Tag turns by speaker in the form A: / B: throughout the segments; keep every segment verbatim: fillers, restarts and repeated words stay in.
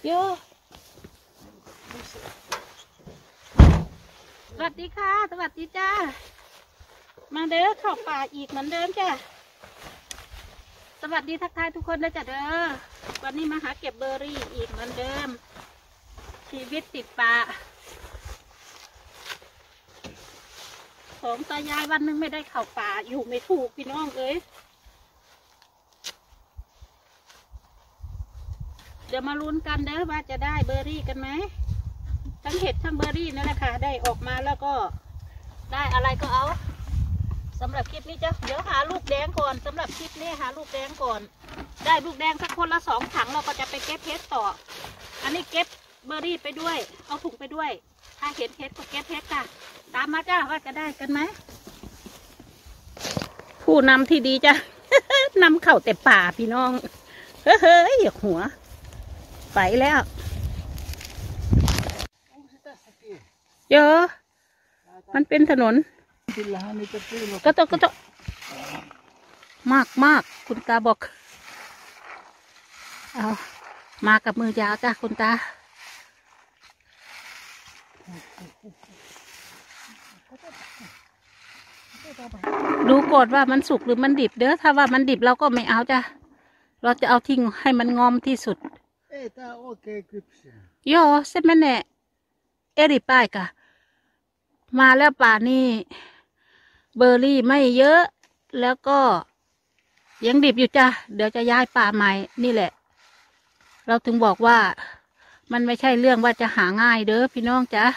A: โยสวัสดีค่ะสวัสดีจ้ามาเด้อเข้าป่าอีกเหมือนเดิมจ้าสวัสดีทักทายทุกคนนะจ้ะเด้อวันนี้มาหาเก็บเบอร์รี่อีกเหมือนเดิมชีวิตติดป่าของตายายวันนึงไม่ได้เข้าป่าอยู่ไม่ถูกพี่น้องเอ้ยเดี๋ยวมาลุ้นกันเด้อว่าจะได้เบอร์รี่กันไหมทั้งเห็ดทั้งเบอร์รี่นั่นแหละค่ะได้ออกมาแล้วก็ได้อะไรก็เอาสำหรับคลิปนี้จ้ะเดี๋ยวหาลูกแดงก่อนสำหรับคลิปนี้หาลูกแดงก่อนได้ลูกแดงสักคนละสองถังเราก็จะไปเก็บเห็ดต่ออันนี้เก็บเบอร์รี่ไปด้วยเอาถุงไปด้วยถ้าเห็นเห็ดก็เก็บเห็ดค่ะตามมาจ้าว่าจะได้กันไหมผู้นำที่ดีจ้ะ นำเข้าแต่ป่าพี่น้องเฮ้ยเหยียบหัวไปแล้วเยอะมันเป็นถนนก็ต้องก็ต้องมากมากคุณตาบอกเอามากับมือยาวจ้ะคุณตาดูก่อนว่ามันสุกหรือมันดิบเด้อถ้าว่ามันดิบเราก็ไม่เอาจ้ะเราจะเอาทิ้งให้มันงอมที่สุดโย่เส้นแม่แน่เอริป้ายกะมาแล้วป่านี่เบอร์รี่ไม่เยอะแล้วก็ยังดิบอยู่จ้ะเดี๋ยวจะย้ายป่าใหม่นี่แหละเราถึงบอกว่ามันไม่ใช่เรื่องว่าจะหาง่ายเด้อพี่น้องจ้ะ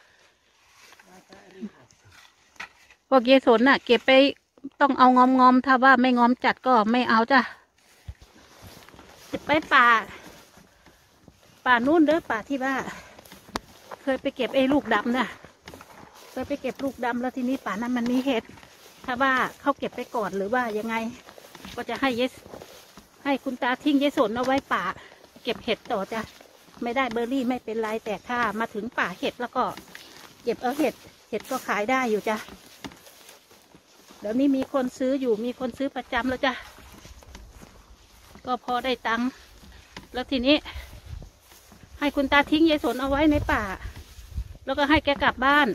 A: พวกเยสนน่ะเก็บไปต้องเอางอมงอมถ้าว่าไม่งอมจัดก็ไม่เอาจ้ะจะไปป่าป่านู่นเด้อป่าที่ว่าเคยไปเก็บไอ้ลูกดำน่ะเคยไปเก็บลูกดำแล้วทีนี้ป่านั้นมันมีเห็ดถ้าว่าเขาเก็บไปก่อนหรือว่ายังไงก็จะให้เยสให้คุณตาทิ้งเยสนเอาไว้ป่าเก็บเห็ดต่อจ้ะไม่ได้เบอร์รี่ไม่เป็นไรแต่ถ้ามาถึงป่าเห็ดแล้วก็เก็บเอาเห็ดเห็ดก็ขายได้อยู่จ้ะเดี๋ยวนี้มีคนซื้ออยู่มีคนซื้อประจำแล้วจ้ะก็พอได้ตังค์แล้วทีนี้ให้คุณตาทิ้งยายสนเอาไว้ในป่าแล้วก็ให้แกกลับบ้าน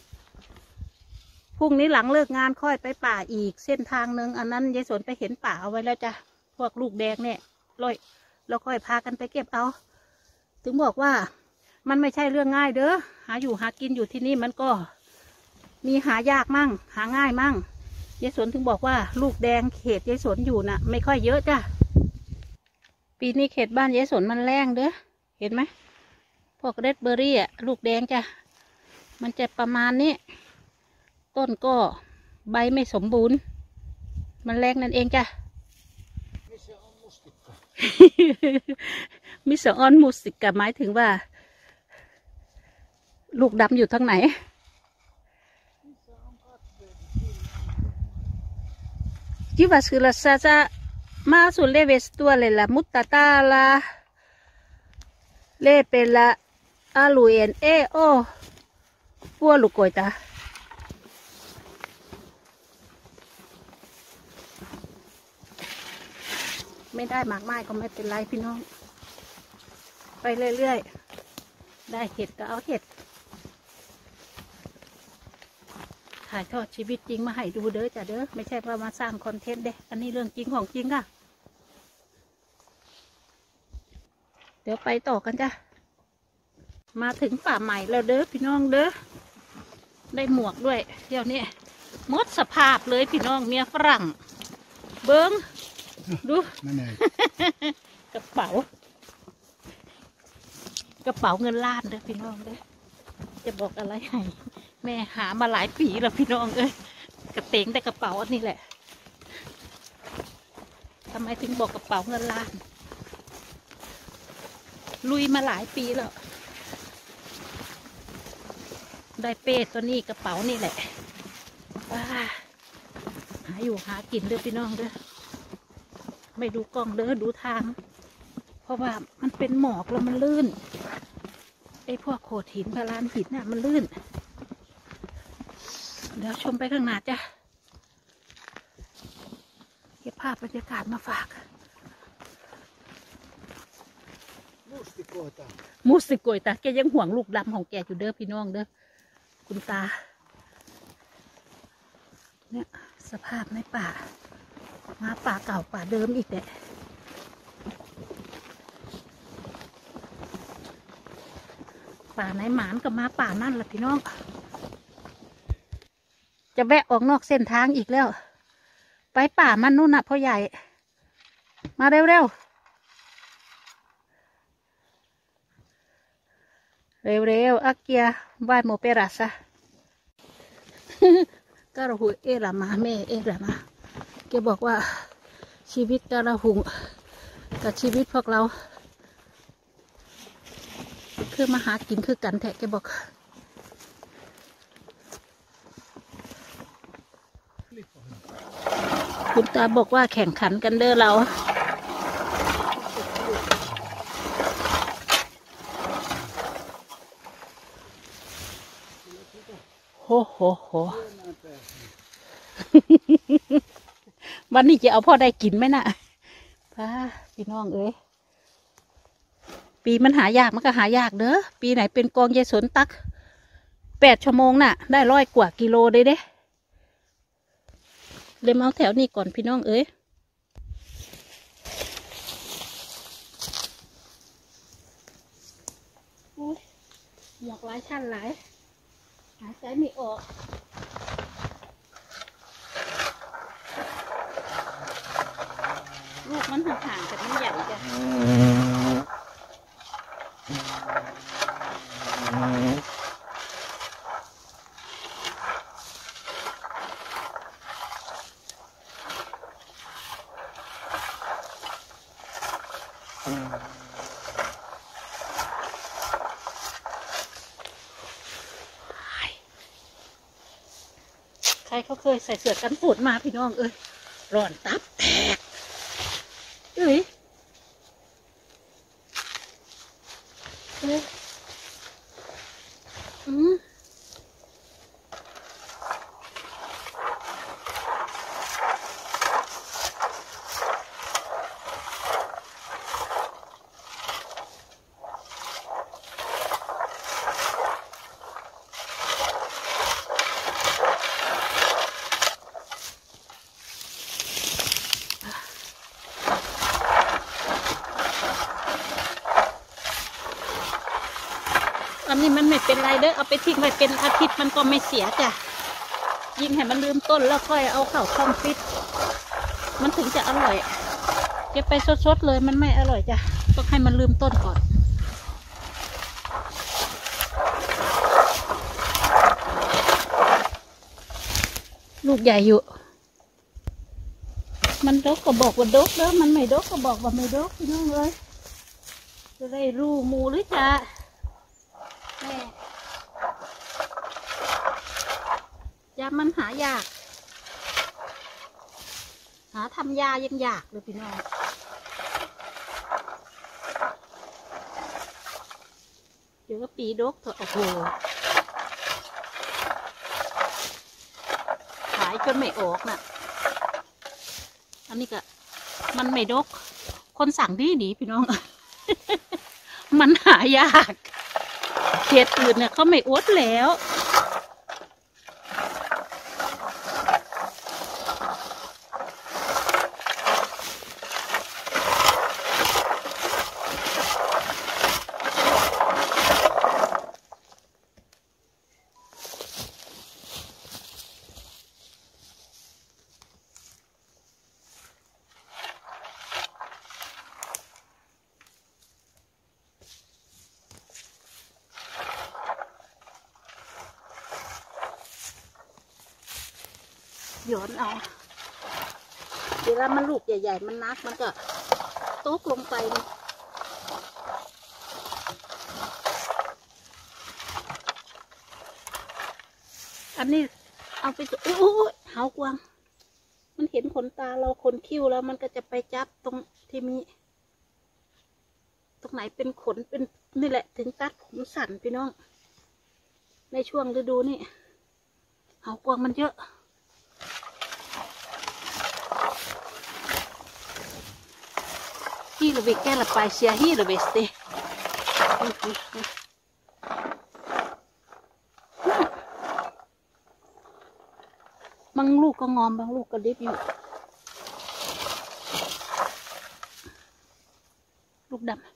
A: พรุ่งนี้หลังเลิกงานค่อยไปป่าอีกเส้นทางหนึ่งอันนั้นยายสนไปเห็นป่าเอาไว้แล้วจ้ะพวกลูกแดงเนี่ยลอยแล้วค่อยพากันไปเก็บเอาถึงบอกว่ามันไม่ใช่เรื่องง่ายเด้อหาอยู่หากินอยู่ที่นี่มันก็มีหายากมั่งหาง่ายมั่งยายสนถึงบอกว่าลูกแดงเขตยายสนอยู่น่ะไม่ค่อยเยอะจ้ะปีนี้เขตบ้านยายสนมันแรงเด้อเห็นไหมพวกเรดเบอร์รี่อ่ะลูกแดงจ้ะมันจะประมาณนี้ต้นก็ใบไม่สมบูรณ์มันแรงนั่นเองจ้ะ มิสออนมูสิกกับหมายถึงว่าลูกดำอยู่ทางไหนจิวาสุลาซาจะมาสุเลเวสตัวเลยละมุตตาตาลาเลเปละอาลูเอ็นเอโอปัวลูกโกยตาไม่ได้หมากไม้ก็ไม่เป็นไรพี่น้องไปเรื่อยๆได้เห็ดก็เอาเห็ดถ่ายทอดชีวิตจริงมาให้ดูเด้อจ้ะเด้อไม่ใช่ว่ามาสร้างคอนเทนต์เด้อันนี้เรื่องจริงของจริงค่ะเดี๋ยวไปต่อกันจ้ะมาถึงป่าใหม่แล้วเด้อพี่น้องเด้อได้หมวกด้วยเดี๋ยวนี้หมดสภาพเลยพี่น้องเมียฝรั่งเบิ้งดู กระเป๋ากระเป๋าเงินล้านเด้อพี่น้องเด้อจะบอกอะไรให้แม่หามาหลายปีแล้วพี่น้องเอ้ยกระเตงแต่กระเป๋าอันนี้แหละทำไมถึงบอกกระเป๋าเงินล้านลุยมาหลายปีแล้วได้เป้ตัวนี้กระเป๋านี่แหละหาอยู่หากินเด้อพี่น้องเด้อไม่ดูกล้องเด้อดูทางเพราะว่ามันเป็นหมอกแล้วมันลื่นไอ้พวกโขดหินพลานหินน่ะมันลื่นเดี๋ยวชมไปข้างหน้าจ้ะเก็บภาพบรรยากาศมาฝาก
B: Mustiko
A: มูสิโกยตาแกยังห่วงลูกดำของแกอยู่เด้อพี่น้องเด้อคุณตาเนี่ยสภาพในป่ามาป่าเก่าป่าเดิมอีกแหละป่าไหนหมานก็มาป่านั่นแหละพี่น้องจะแวะออกนอกเส้นทางอีกแล้วไปป่ามันนู่นน่ะพ่อใหญ่มาเร็วเร็วเร็วเร็วอาเกียบายโมเปรัสะก็ระหุเอรามาแม่เอรามาแกบอกว่าชีวิตกระหุงกับชีวิตพวกเราคือมาหากินคือกันแท้แกบอกคุณตาบอกว่าแข่งขันกันเด้อเราโหโหโหวันนี้จะเอาพ่อได้กินไหมน่ะป้าพี่น้องเอ้ยปีมันหายากมันก็หายากเด้อปีไหนเป็นกองยายสนตักแปดชั่วโมงน่ะได้ร้อยกว่ากิโลเลยเด้เลยมาเอาแถวนี้ก่อนพี่น้องเอ้ยหมวกหลายชั้นหลายหายใจไม่ออกลูกมันห่างๆแต่มันใหญ่จ้ะใครเขาเคยใส่เสื้อกันฝนมาพี่น้องเอ้ยร้อนตับแตกเอ้ยเอ้ยอืมอันนี้มันไม่เป็นไรเด้อเอาไปทิ้งไว้เป็นอาทิตย์มันก็ไม่เสียจ้ะยิ่งให้มันลืมต้นแล้วค่อยเอาเข้าช่องฟิตมันถึงจะอร่อยเก็บไปสดๆเลยมันไม่อร่อยจ้ะต้องให้มันลืมต้นก่อนลูกใหญ่อยู่มันดกก็บอกว่าดกเด้อมันไม่ดกก็บอกว่าไม่ดกพี่น้องเลยจะได้รู้มูหรือจ้ะแม่ยามันหายากหาทำยายังยากเลยพี่น้องเดี๋ยวก็ปีดกเถอะโอ้โหขายจนไม่ออกน่ะอันนี้ก็มันไม่ดกคนสั่งดีดีพี่น้อง มันหายากเขตอื่นเนี่ยเขาไม่อดแล้วย้อนเอาเวลามันลูกใหญ่ๆมันนักมันก็ตกลงไปนี่อันนี้เอาไปโอ้ยเห่ากวางมันเห็นขนตาเราขนคิ้วแล้วมันก็จะไปจับตรงที่มีตรงไหนเป็นขนเป็นนี่แหละถึงตัดผมสั่นพี่น้องในช่วงฤดูนี่เห่ากวางมันเยอะHi lo ve che la paese hi lo veste บางลูกก็งอมบางลูกก็ดิบอยู่ลูกดำ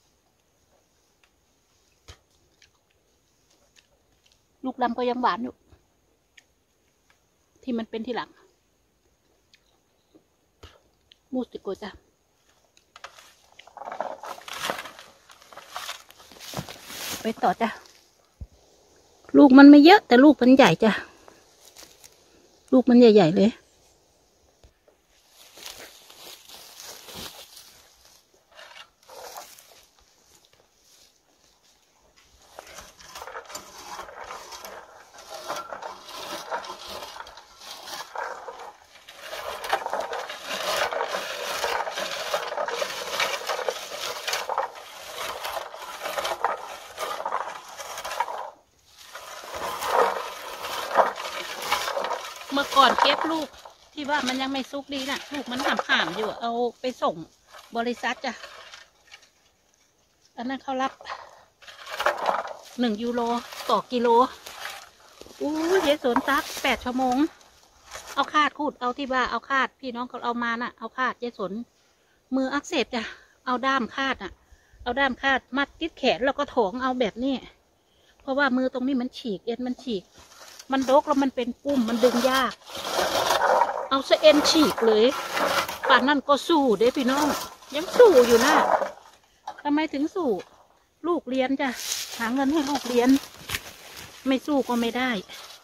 A: ลูกดำก็ยังหวานอยู่ที่มันเป็นที่หลังมูสติโกจ้ะไปต่อจ้ะลูกมันไม่เยอะแต่ลูกมันใหญ่จ้ะลูกมันใหญ่ๆเลยเมื่อก่อนเก็บลูกที่ว่ามันยังไม่ซุกดีนะลูกมันห่ามๆอยู่เอาไปส่งบริษัทจ้ะอันนั้นเขารับหนึ่งยูโรต่อกิโลอู้เยสวนซักแปดชั่วโมงเอาคาดคูดเอาที่ว่าเอาคาดพี่น้องเขาเอามาน่ะเอาคาดเยสวนมืออักเสบจ้ะเอาด้ามคาดอ่ะเอาด้ามคาดมัดติดแขนแล้วก็ถองเอาแบบนี้เพราะว่ามือตรงนี้มันฉีกเอ็นมันฉีกมันดกแล้วมันเป็นปุ่มมันดึงยากเอาเสเอ็นฉีกเลยป่านนั่นก็สู้เด้พี่น้องยังสู้อยู่นะทำไมถึงสู้ลูกเรียนจ้ะหาเงินให้ลูกเรียนไม่สู้ก็ไม่ได้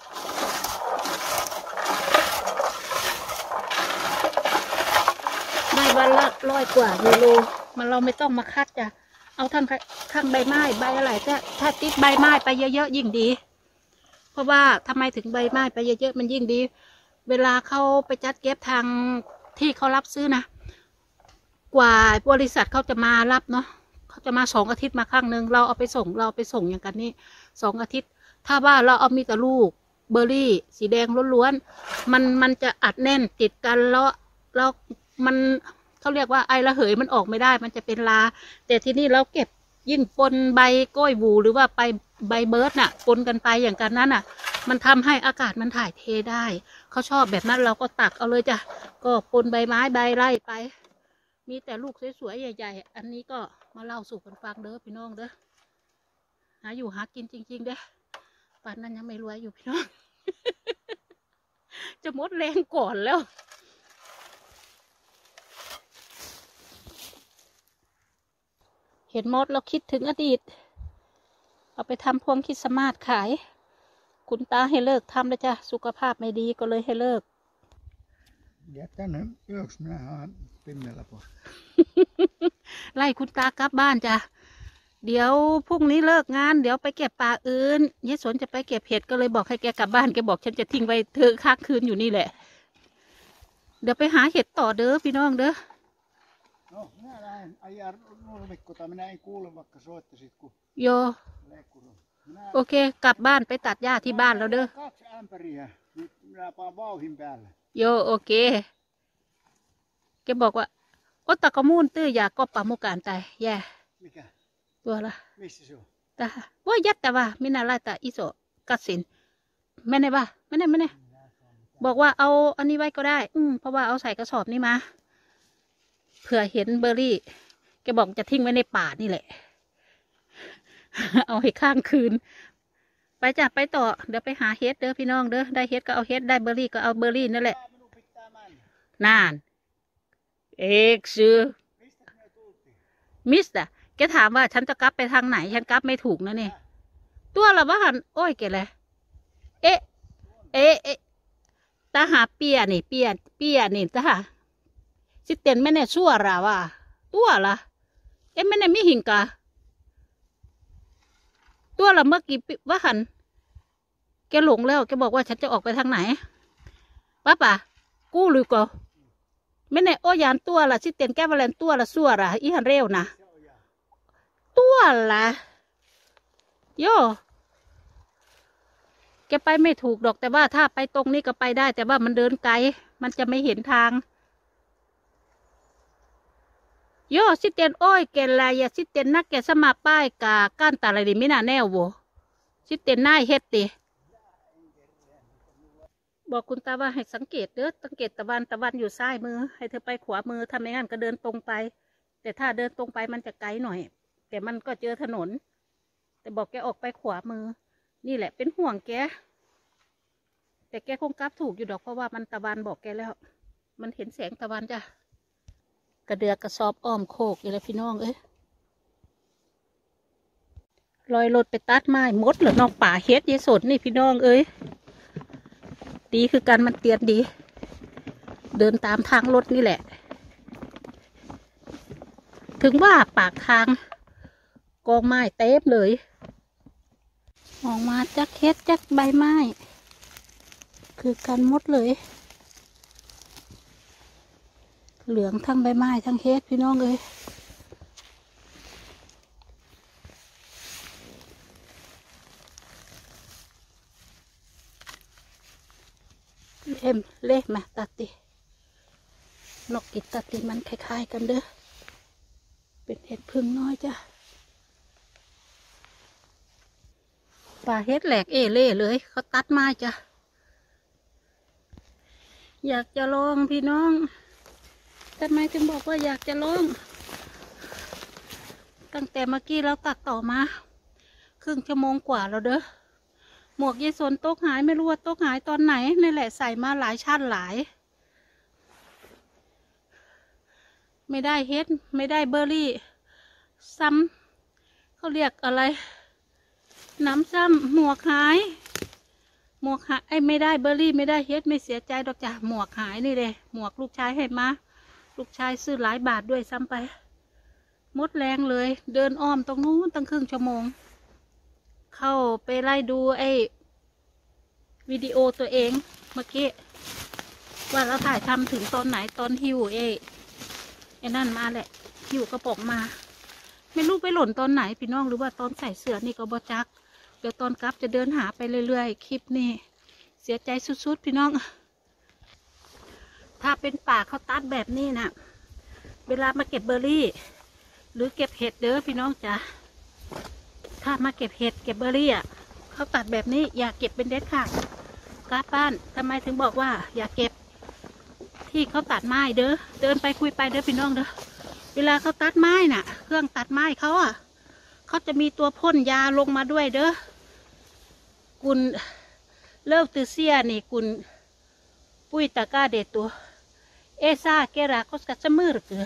A: ได้วันละร้อยกว่ายูโรมันเราไม่ต้องมาคัดจ้ะเอาทั้งทั้งใบไม้ใบอะไรแต่ถ้าติดใบไม้ไปเยอะๆยิ่งดีเพราะว่าทำไมถึงใบไม้ไปเยอะๆมันยิ่งดีเวลาเขาไปจัดเก็บทางที่เขารับซื้อนะกว่าบริษัทเขาจะมารับเนาะเขาจะมาสองอาทิตย์มาครั้งหนึ่งเราเอาไปส่งเราไปส่งอย่างกันนี่สองอาทิตย์ถ้าว่าเราเอามีแต่ลูกเบอร์รี่สีแดงล้วนๆมันมันจะอัดแน่นติดกันแล้วแล้วมันเขาเรียกว่าไอระเหยมันออกไม่ได้มันจะเป็นลาแต่ที่นี่เราเก็บยิ่งปนใบกล้วยบูหรือว่าไปใบเบิร์ดน่ะปนกันไปอย่างกันนั้นน่ะมันทำให้อากาศมันถ่ายเทได้เขาชอบแบบนั้นเราก็ตักเอาเลยจ้ะก็ปนใบไม้ใบไร่ไปมีแต่ลูกสวยๆใหญ่ๆอันนี้ก็มาเล่าสู่กันฟังเด้อพี่น้องเด้อหาอยู่หากินจริงๆเด้อป่านนั้นยังไม่รวยอยู่พี่น้อง จะหมดแรงก่อนแล้วเห็นมดเราคิดถึงอดีตเอาไปทำพวงคริสต์มาสขายคุณตาให้เลิกทำแล้วจ้ะสุขภาพไม่ดีก็เลยให้เลิก
B: Jätä nyt yöksi, minä haan pinnellä pois.
A: ไล่คุณตากลับบ้านจ้ะเดี๋ยวพรุ่งนี้เลิกงานเดี๋ยวไปเก็บปลาอื่นยายสนจะไปเก็บเห็ดก็เลยบอกให้แกกลับบ้านแกบอกฉันจะทิ้งไว้เธอค้างคืนอยู่นี่แหละเดี๋ยวไปหาเห็ดต่อเด้อพี่น้องเด้อ
B: No, minä lähden ajaa nurmikkoa, minä en kuule vaikka soittasit kun
A: โย
B: leikkuri. Minä
A: โอเคกลับบ้านไปตัดหญ้าที่บ้านแล้วเด้อ
B: kaksi ämpäriä, nyt minä paan vauhin päälle.
A: โยโอเคแกบอกว่าโอตะกะมูนตื้ออยากก็ปะมุการตายแย่
B: Mikä?
A: ตัวละ
B: Missä se on?
A: ตาว่ายัดแต่ว่ามินาลาตาอิโซกัดสินไม่ได้ป่ะไม่ได้ไม่ได้บอกว่าเอาอันนี้ไว้ก็ได้ อืมเพราะว่าเอาใส่กระสอบนี่มาเผื่อเห็นเบอร์รี่แกบอกจะทิ้งไว้ในป่านี่แหละ เอาให้ข้างคืนไปจ้ะไปต่อเดี๋ยวไปหาเฮ็ดเด้อพี่น้องเด้อได้เฮ็ดก็เอาเฮ็ดได้เบอร์รี่ก็เอาเบอร์รี่นั่นแหละ
B: Minun pitää mennä.
A: นานเอกซื้อ
B: Mistä me tultiin?
A: มิสต์อะแกถามว่าฉันจะกลับไปทางไหนฉันกลับไม่ถูกนะนี่ตัวละบ้านโอ้ยแกเลยเอ๊ะเอ๊ะเอ๊ะตาหาเปียนี่เปียเปียนี่ตาหาสิเต็นไม่แน่ชั่วราว่าตัวละเอ๊ะไม่แน่มีหิงกาตัวละเมื่อกี้ว่าหันแกหลงแล้วแกบอกว่าฉันจะออกไปทางไหนป้าป่ะกู้หรือก็ไม่แน่โอ้ยานตัวละสิเต็นแกวาเลนตัวละชั่วราอีหันเร็วนะตัวละโยแกไปไม่ถูกดอกแต่ว่าถ้าไปตรงนี้ก็ไปได้แต่ว่ามันเดินไกลมันจะไม่เห็นทางโยสิเตียนโอ้ยเกลลายสิเตียนนักแกสมาป้ายกาก้านตาอะไรดิไม่น่าแน่วสิเตียนนายเฮ็ดติบอกคุณตาว่าให้สังเกตเด้อสังเกตตะวันตะวันอยู่ซ้ายมือให้เธอไปขวามือถ้าไม่งั้นก็เดินตรงไปแต่ถ้าเดินตรงไปมันจะไกลหน่อยแต่มันก็เจอถนนแต่บอกแกออกไปขวามือนี่แหละเป็นห่วงแกแต่แกคงกลับถูกอยู่ดอกเพราะว่ามันตะวันบอกแกแล้วมันเห็นแสงตะวันจ้ะกระเดือกกระสอบอ้อมโคกอยู่แล้วพี่น้องเอ้ยลอยรถไปตัดไม้มดเหรอนอกป่าเฮ็ดยายสดนี่พี่น้องเอ้ยดีคือการมันเตียนดีเดินตามทางรถนี่แหละถึงว่าปากทางกองไม้เต็มเลยออกมาจักเฮ็ดจักใบไม้คือกันหมดเลยเหลืองทั้งใบไม้ทั้งเฮ็ดพี่น้องเอ้ยเล่มเล่มมาตัดตินกกินตัดติมันคล้ายๆกันเด้อเป็นเห็ดพึ่งน้อยจ้ะป่าเฮ็ดแหลกเอเล่เลยเขาตัดไม้จ้ะอยากจะลองพี่น้องทำไมถึงบอกว่าอยากจะลองตั้งแต่เมื่อกี้เราตัดต่อมาครึ่งชั่วโมงกว่าแล้วเด้อหมวกยายสนตกหายไม่รู้ว่าตกหายตอนไหนนี่แหละใส่มาหลายชั้นหลายไม่ได้เฮ็ดไม่ได้เบอร์รี่ซ้ำเขาเรียกอะไรน้ำซ้ำหมวกหายหมวกหายไอ้ไม่ได้เบอร์รี่ไม่ได้เฮ็ดไม่เสียใจดอกจ้ะหมวกหายนี่เลยหมวกลูกชายให้มาลูกชายซื้อหลายบาทด้วยซ้ำไปหมดแรงเลยเดินอ้อมตรงนู้นตั้งครึ่งชั่วโมงเข้าไปไล่ดูไอ้วิดีโอตัวเองเมื่อกี้ว่าเราถ่ายทำถึงตอนไหนตอนหิวเอไอ้นั่นมาแหละหิวกระป๋องมาไม่รู้ไปหล่นตอนไหนพี่น้องหรือว่าตอนใส่เสื้อนี่ก็บอจักเดี๋ยวตอนกลับจะเดินหาไปเรื่อยๆคลิปนี้เสียใจสุดๆพี่น้องถ้าเป็นป่าเขาตัดแบบนี้นะเวลามาเก็บเบอร์รี่หรือเก็บเห็ดเด้อพี่น้องจ้ะถ้ามาเก็บเห็ดเก็บเบอร์รี่อ่ะเขาตัดแบบนี้อย่าเก็บเป็นเด็ดขาดกลับบ้านทำไมถึงบอกว่าอย่าเก็บที่เขาตัดไม้เด้อเดินไปคุยไปเด้อพี่น้องเด้อเวลาเขาตัดไม้น่ะเครื่องตัดไม้เขาอ่ะเขาจะมีตัวพ่นยาลงมาด้วยเด้อกุนเลิกตือเสียนี่กุนปุ้ยตะก้าเดตัวเอซ่าเกราคสกัสมือหรือ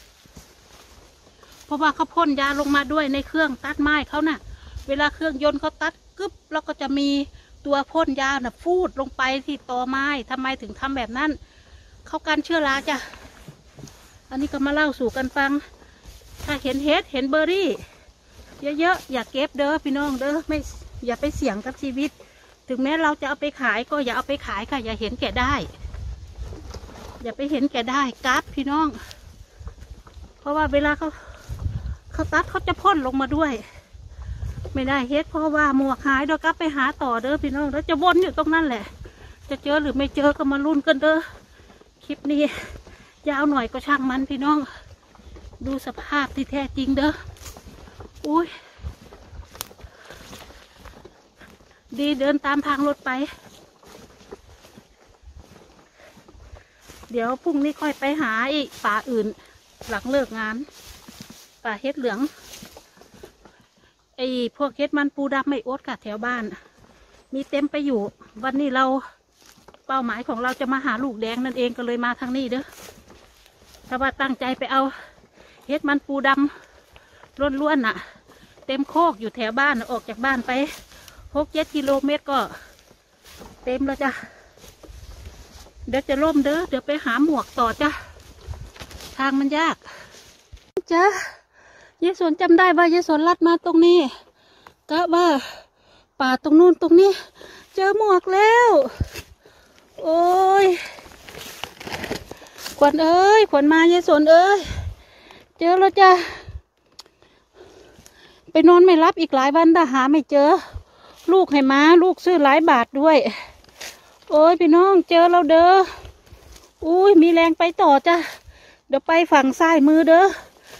A: เพราะว่าเขาพ่นยาลงมาด้วยในเครื่องตัดไม้เขาน่ะเวลาเครื่องยนต์เขาตัดกึบแล้วก็จะมีตัวพ่นยาน่ะฟูดลงไปที่ตอไม้ทำไมถึงทำแบบนั้นเขากันเชื้อราจ้ะอันนี้ก็มาเล่าสู่กันฟังถ้าเห็นเฮ็ดเห็นเบอร์รี่เยอะๆอย่าเก็บเด้อพี่น้องเด้อไม่อย่าไปเสี่ยงกับชีวิตถึงแม้เราจะเอาไปขายก็อย่าเอาไปขายค่ะอย่าเห็นแก่ได้อย่าไปเห็นแก่ได้กราฟพี่น้องเพราะว่าเวลาเขาเขาตัดเขาจะพ่นลงมาด้วยไม่ได้เฮ็ดเพราะว่าหมวกหายเดี๋ยวกลับไปหาต่อเด้อพี่น้องแล้วจะวนอยู่ตรงนั้นแหละจะเจอหรือไม่เจอก็มาลุ้นกันเด้อคลิปนี้ยาวหน่อยก็ช่างมันพี่น้องดูสภาพที่แท้จริงเด้ออุ้ยดีเดินตามทางรถไปเดี๋ยวพรุ่งนี้ค่อยไปหาอีกป่าอื่นหลังเลิกงานป่าเฮ็ดเหลืองไอ้พวกเฮ็ดมันปูดำไม่อดค่ะแถวบ้านมีเต็มไปอยู่วันนี้เราเป้าหมายของเราจะมาหาลูกแดงนั่นเองก็เลยมาทางนี้เด้อถ้าว่าตั้งใจไปเอาเฮ็ดมันปูดำล้วนๆน่ะเต็มโคกอยู่แถวบ้านออกจากบ้านไปหกเจ็ดกิโลเมตรก็เต็มแล้วจ้ะเดี๋ยวจะล่มเด้อเดี๋ยวไปหาหมวกต่อจ้ะทางมันยากจ้ะยายสนจำได้ว่ายายสนลัดมาตรงนี้กะว่าป่าตรงนู้นตรงนี้เจอหมวกแล้วโอ้ยขวัญเอ้ยขวัญมายายสนเอ้ยเจอแล้วจ้ะไปนอนไม่รับอีกหลายวันแต่หาไม่เจอลูกให้มาลูกซื้อหลายบาทด้วยโอ้ยพี่น้องเจอเราเด้ออุ้ยมีแรงไปต่อจ้ะเดี๋ยวไปฝั่งซ้ายมือเด้อ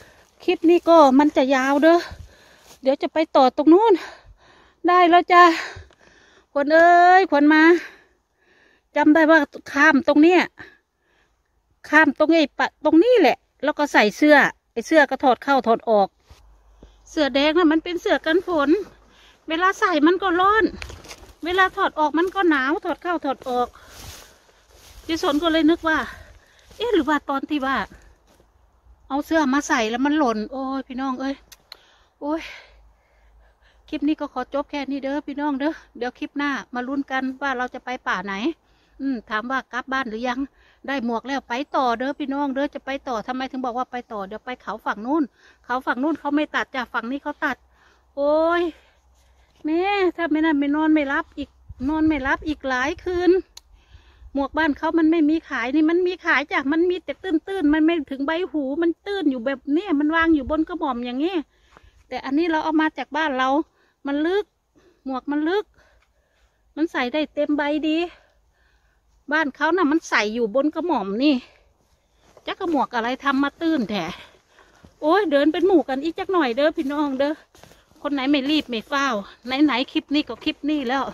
A: คลิปนี้ก็มันจะยาวเด้อเดี๋ยวจะไปต่อตรงนู้นได้แล้วจ้ะขวัญเอ้ยขวัญมาจำได้ว่าข้ามตรงเนี้ยข้ามตรงไอ้ปะตรงนี้แหละแล้วก็ใส่เสื้อไอ้เสื้อก็ถอดเข้าถอดออกเสื้อแดงน่ะมันเป็นเสื้อกันฝนเวลาใส่มันก็ร้อนเวลาถอดออกมันก็หนาวถอดเข้าถอดออกยายสนก็เลยนึกว่าเอ๊ะหรือว่าตอนที่ว่าเอาเสื้อมาใส่แล้วมันหล่นโอ้ยพี่น้องเอ้ยโอ้ยคลิปนี้ก็ขอจบแค่นี้เด้อพี่น้องเด้อเดี๋ยวคลิปหน้ามาลุ้นกันว่าเราจะไปป่าไหนอืมถามว่ากลับบ้านหรือยังได้หมวกแล้วไปต่อเด้อพี่น้องเด้อจะไปต่อทำไมถึงบอกว่าไปต่อเดี๋ยวไปเขาฝั่งนู้นเขาฝั่งนู้นเขาไม่ตัดจากฝั่งนี้เขาตัดโอ้ยแม่ถ้าไม่นั่นไม่นอนไม่รับอีกนอนไม่รับอีกหลายคืนหมวกบ้านเขามันไม่มีขายนี่มันมีขายจ้ะมันมีแต่ตื้นๆมันไม่ถึงใบหูมันตื้นอยู่แบบเนี้ยมันวางอยู่บนกระหม่อมอย่างนี้แต่อันนี้เราเอามาจากบ้านเรามันลึกหมวกมันลึกมันใส่ได้เต็มใบดีบ้านเขาน่ะมันใส่อยู่บนกระหม่อมนี่จักกระหมวกอะไรทำมาตื้นแท้โอ้ยเดินเป็นหมู่กันอีกจักหน่อยเด้อพี่น้องเด้อคนไหนไม่รีบไม่เฝ้าไหนไหนคลิปนี้ก็คลิปนี้แล้ว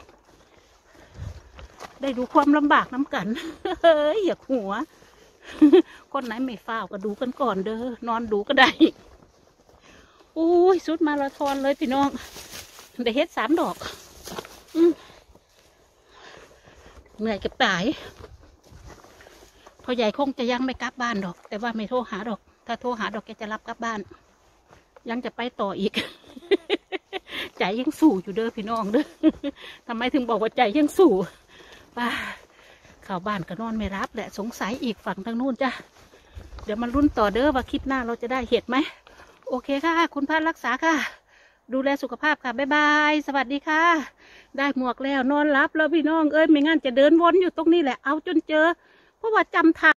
A: ได้ดูความลำบากน้ำกันเฮ้ยอย่าหัวคนไหนไม่เฝ้าก็ดูกันก่อนเด้อนอนดูก็ได้โอ้ยสุดมาราธอนเลยพี่น้องได้เฮ็ดสามดอกอืมเหนื่อยกับตายพ่อใหญ่คงจะยังไม่กลับบ้านดอกแต่ว่าไม่โทรหาดอกถ้าโทรหาดอกแกจะรับกลับบ้านยังจะไปต่ออีก ใจยังสู้อยู่เด้อพี่น้องเด้อทำไมถึงบอกว่าใจยังสู้ป้าเข้าบ้านก็นอนไม่รับแหละสงสัยอีกฝั่งทางนู้นจ้ะเดี๋ยวมันรุ่นต่อเด้อว่าคลิปหน้าเราจะได้เห็ดไหมโอเคค่ะคุณพระรักษาค่ะดูแลสุขภาพค่ะบ๊ายบายสวัสดีค่ะได้หมวกแล้วนอนรับแล้วพี่น้องเอ้ยไม่งั้นจะเดินวนอยู่ตรงนี้แหละเอาจนเจอเพราะว่าจำทาง